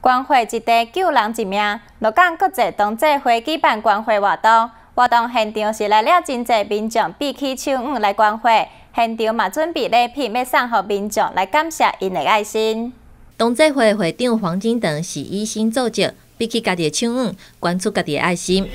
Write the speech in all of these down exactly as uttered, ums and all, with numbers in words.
关怀一地救人一命，鹿港国际同济会举办关怀活动，活动现场是来了真侪民众闭起手捂来关怀，现场嘛准备礼品要送予民众来感谢因的爱心。 同济会会长黄金长是以心作则，闭起家己的手捂，关出家己的爱心。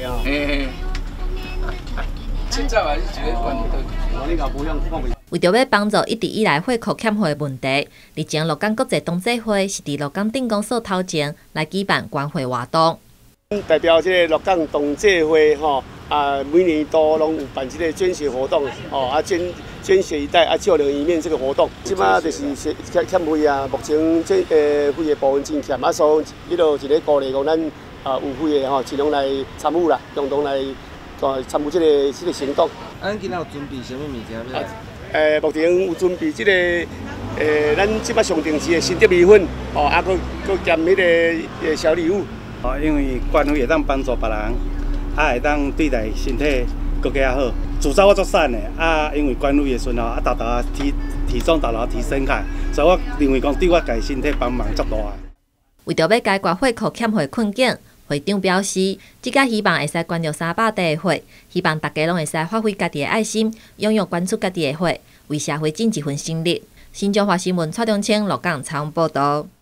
为着要帮助一直以来血库欠货的问题，日前鹿港国际同济会是伫鹿港镇公所头前来举办关怀活动。 代表这个鹿港同济会吼，啊，每年都拢有办这个捐血活动，哦，啊捐捐血一袋啊救人一命这个活动，即马就是欠欠费啊，目前这呃费的部分真欠，啊，所以迄落一个鼓励讲咱啊有费的吼，尽量来参与啦，共同来呃参与这个这个行动。 啊，咱今仔有准备什么物件要来？ 诶，目前有准备这个诶，咱即马上定期的新德米粉，哦，啊，佮佮兼迄个诶小礼物。 哦，因为关怀会当帮助别人，啊会当对待身体更加好。自早我做瘦的，啊因为关怀的时候，啊豆豆啊体体重豆豆提升开，所以我认为讲对我家身体帮忙足大。 为着要解决血库欠货困境，会长表示，即个希望会使捐入三百袋的血，希望大家拢会使发挥家己的爱心，踊跃捐出家己的血，为社会尽一份心力。新中华新闻蔡中清鹿港采访报道。